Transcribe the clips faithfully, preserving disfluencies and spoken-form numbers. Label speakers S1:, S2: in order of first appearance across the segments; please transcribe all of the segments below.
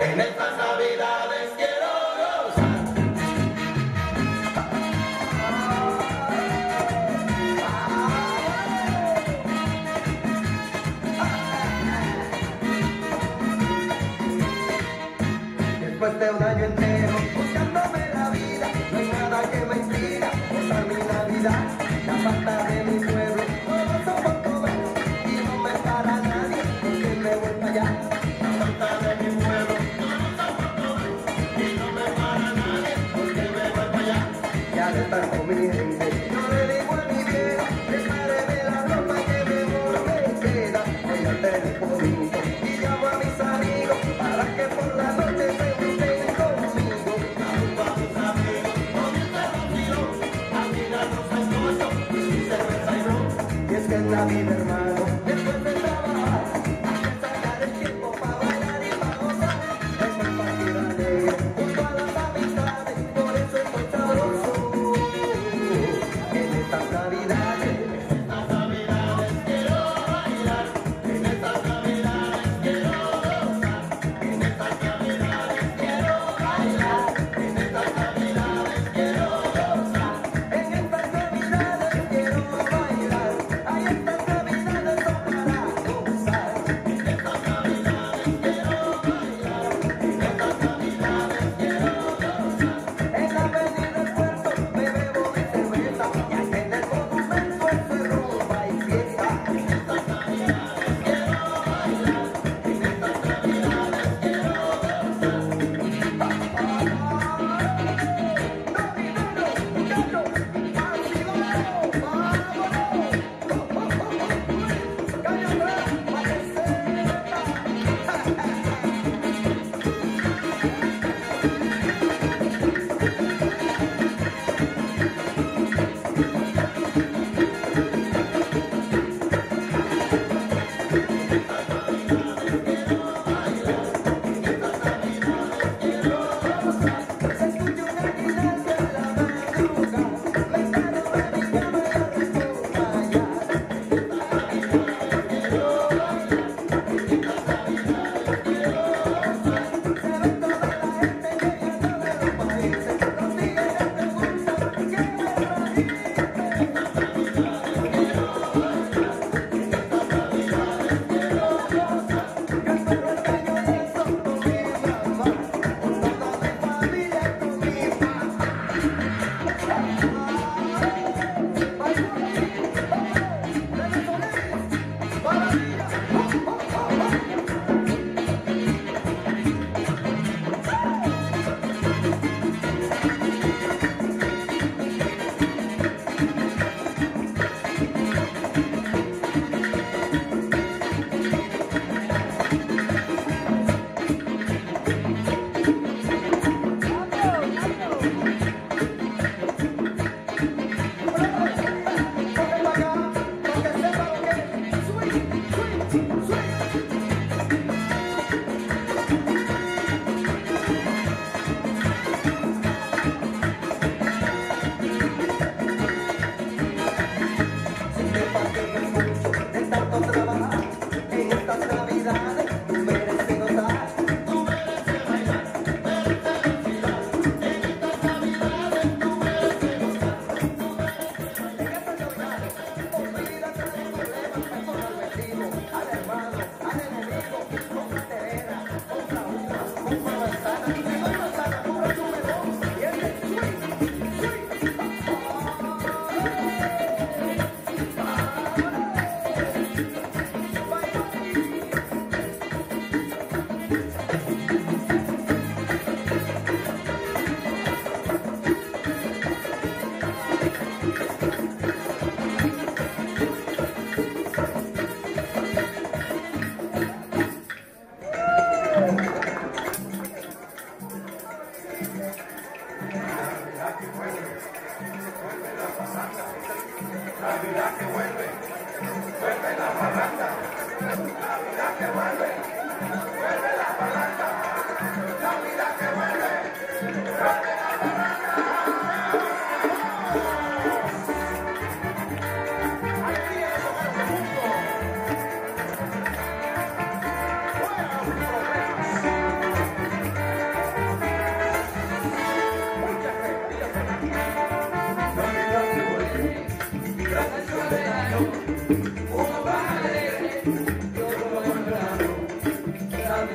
S1: En estas navidades quiero gozar. Después de un año entero buscándome la vida, no hay nada que me inspira gozar mi Navidad. La falta de mi pueblo, todos somos pobres y no me para nadie porque me voy para allá. La falta de mi pueblo, todos somos pobres y no me para nadie porque me voy para allá. Y al estar con mi gente, yo le digo a mi vieja, prepáreme la ropa que mejor me queda. Voy al telefonito y llamo a mis amigos para que por la noche se junten conmigo. Saludo a mis amigos, con mi conocido, al final nos escocho y mi cerveza y ron. Y es que en la vida, hermano, después de trabajar, hay que sacar el tiempo para bailar y para gozar. Es un partido alegre junto a las amistades, por eso estoy sabroso. En estas navidades, en estas navidades quiero bailar. En estas navidades quiero gozar. En estas navidades quiero bailar. En estas navidades quiero gozar. En estas navidades quiero bailar. Ay, estas navidades son para gozar. En estas navidades quiero bailar. En estas navidades quiero gozar. En la avenida del puerto me bebo mi cerveza. Y aquí en el monumento eso es rumba y fiesta. En estas navidades quiero bailar. En estas navidades quiero gozar. De tanto trabajar en estas navidades, tú mereces gozar, tú mereces bailar, mereces felicidad. En estas navidades tú mereces gozar, tú mereces bailar. En estas navidades, olvídate de los problemas, perdona al vecino, al hermano, al enemigo. Compra terena, compra uvas, compra manzana, y no hay manzana, compra tu melón. Y el de sweet, sweet.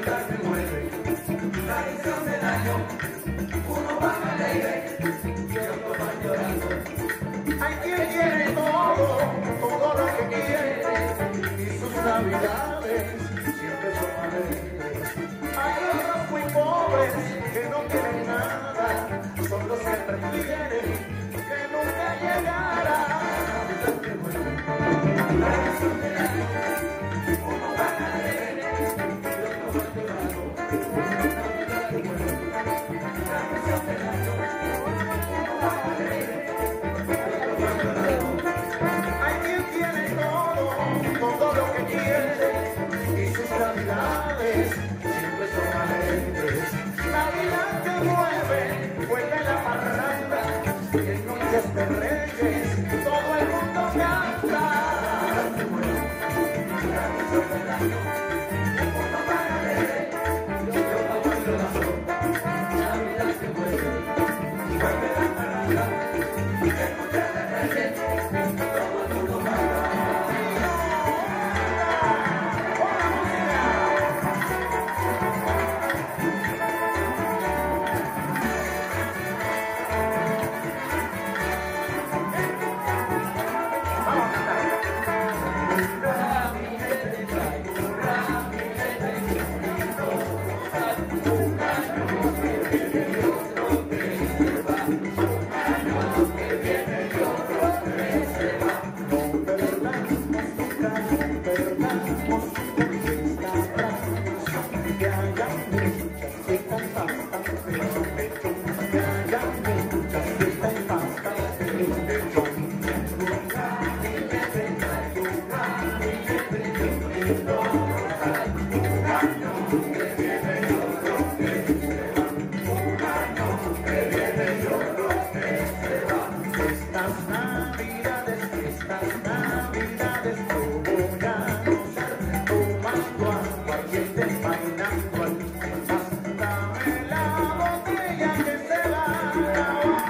S1: Navidad que vuelve, tradición del año, uno va alegre y otro va llorando.
S2: Hay quien quiere todo, todo lo que quiere, y sus navidades siempre son alegres. Hay otros muy pobres que no quieren nada, son los que prefieren que nunca llegara.
S1: Navidad que vuelve, tradición del año, uno va alegre y otro va llorando. Navidad que vuelve, tradición del año, uno va alegre y otro va llorando.
S2: Hay quien tiene todo, todo lo que quiere, y sus navidades siempre son alegres. Navidad que mueve, vuelve la parranda, y en noches de reyes todo el mundo canta.
S1: Navidad que vuelve, tradición del año, uno va alegre y otro va llorando. Navidad que vuelve, vuelve la parranda, y en noches de reyes todo el mundo canta.
S2: Estas navidades, estas navidades, yo voy a gozar, tomando agua ardiente, bailando al compás. Dame la botella que se va a acabar.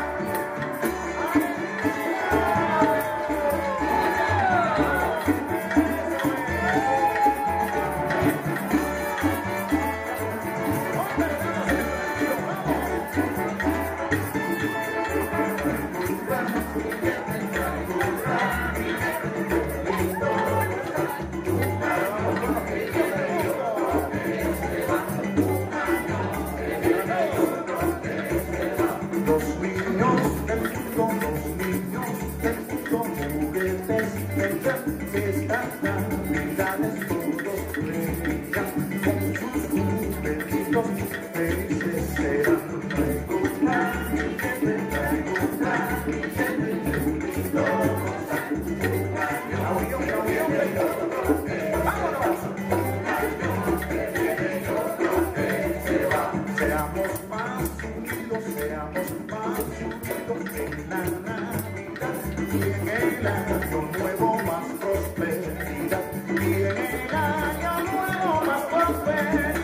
S2: Los niños del mundo, los niños del mundo, juguetes tendrán, estas navidades todos brillan, con sus juguetitos felices serán. Traigo una juguete, traigo una juguete, juguetito rosa, un año que viene y otro que vámonos. Un año que viene y otro que se va. Seamos más unidos, seamos más unidos en la Navidad y en el año nuevo más prosperidad, y en el año nuevo más prosperidad.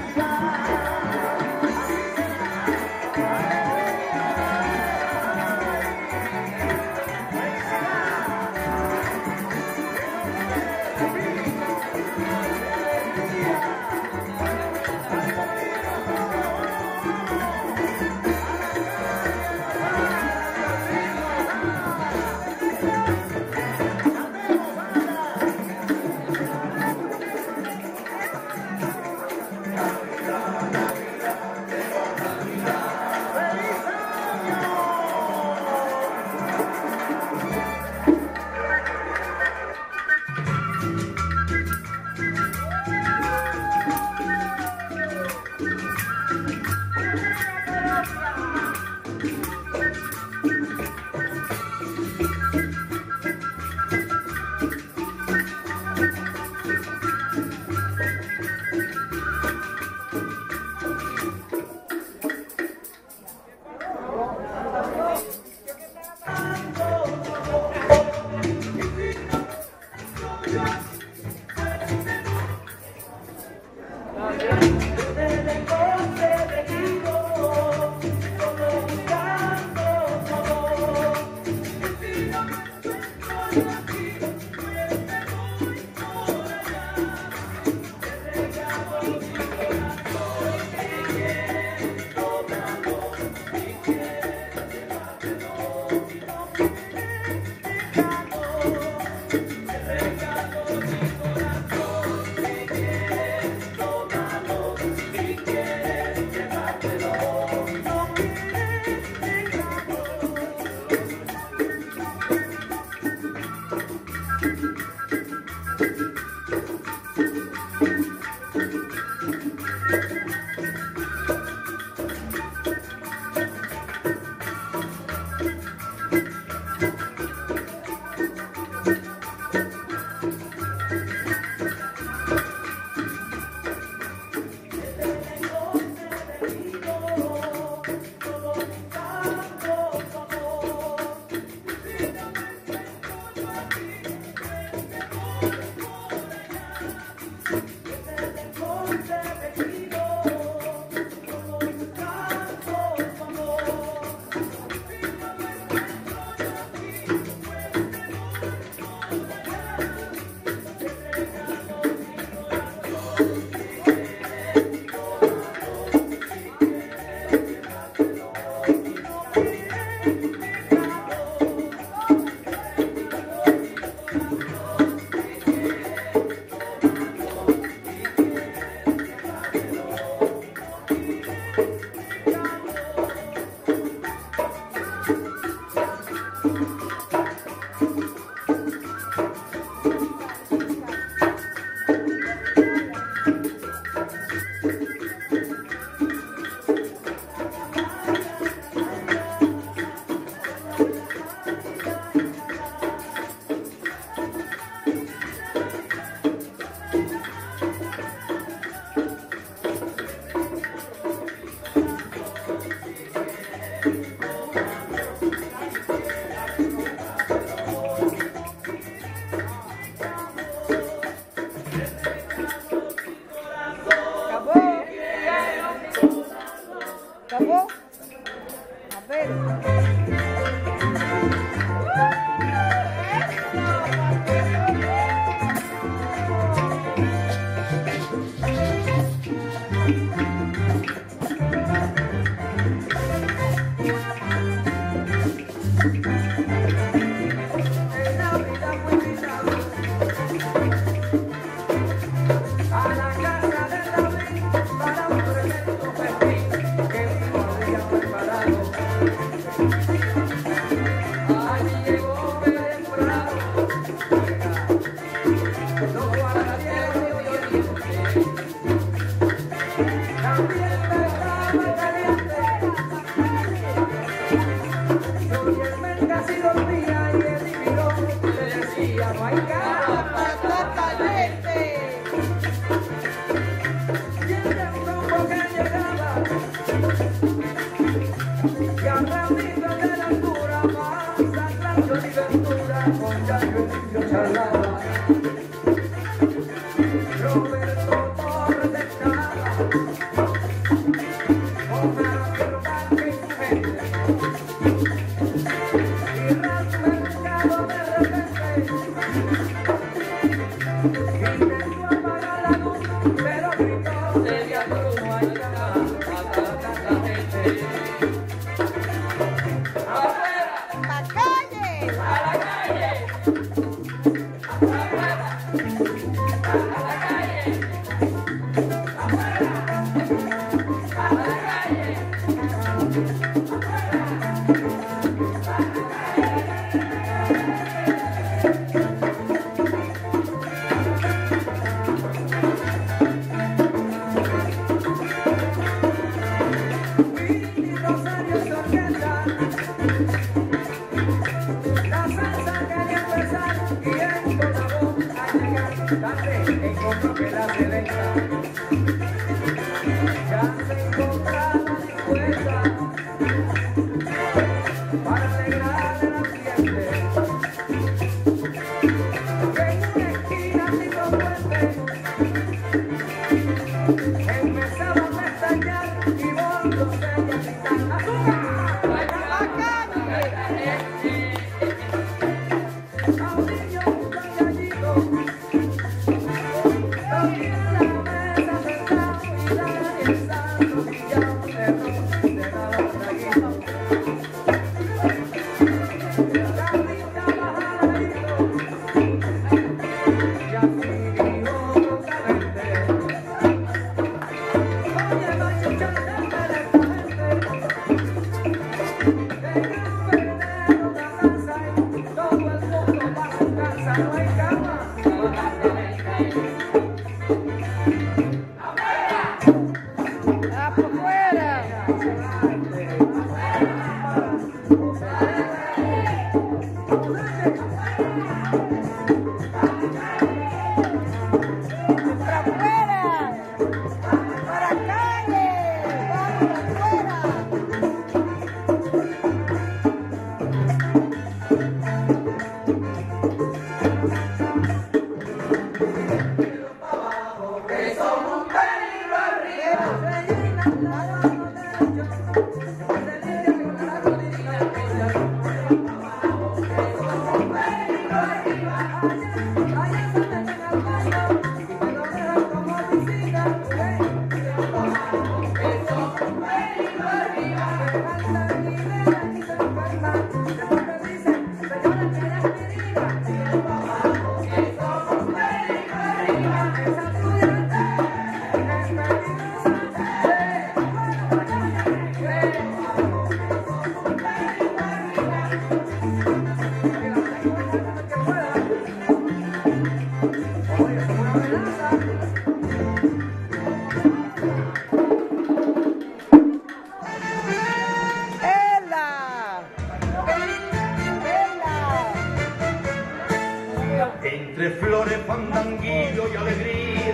S2: Entre flores, fandanguillo y alegría,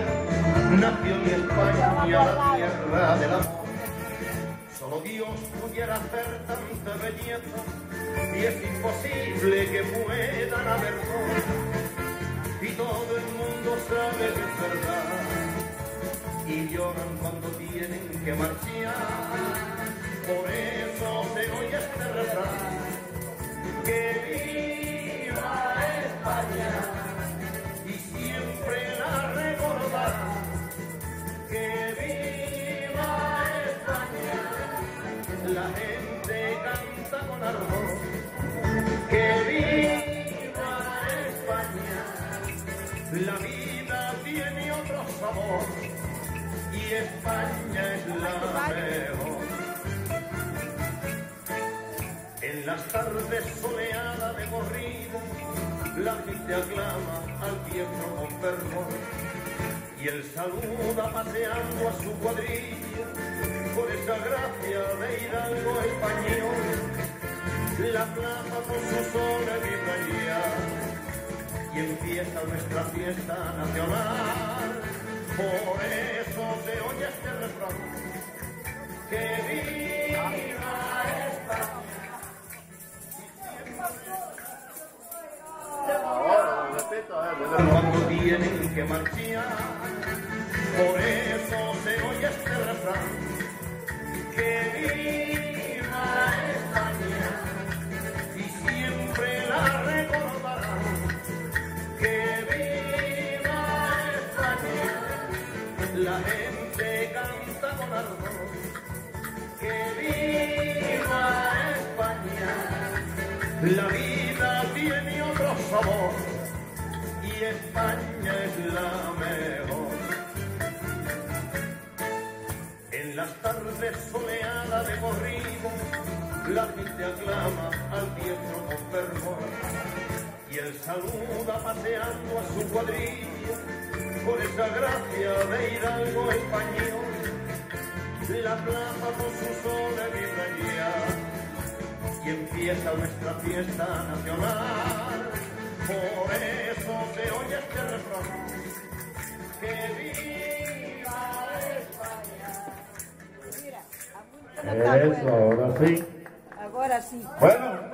S2: nació mi España, la tierra del amor. Solo Dios pudiera hacer tanta belleza, y es imposible que puedan haber dos. Y todo el mundo sabe que es verdad, y lloran cuando tienen que marchar. Por eso se oye este refrán: que viva España, y siempre la recordar. Que viva y España es la mejor. En las tardes soleadas de corrido, la gente aclama al viejo con fervor y él saluda paseando a su cuadrilla por esa gracia de hidalgo español. La plaza con su sol vibra ya y empieza nuestra fiesta nacional. Por eso se oye este refrán: que viva España. Cuando tienen que marchar, por eso se oye este refrán: que viva España, y siempre la recordarán. Que viva España, la gente canta con ardor. Que viva España, la vida tiene otro sabor y España es la mejor. En las tardes soleadas de corrido, la gente aclama al viejo con fervor y él saluda paseando a su cuadrilla por esa gracia de hidalgo español. La plaza con su sol vibra ya y empieza nuestra fiesta nacional. Por eso se oye este refrán: que viva España.
S3: Eso, ahora sí.
S4: Ahora sí.
S3: Bueno.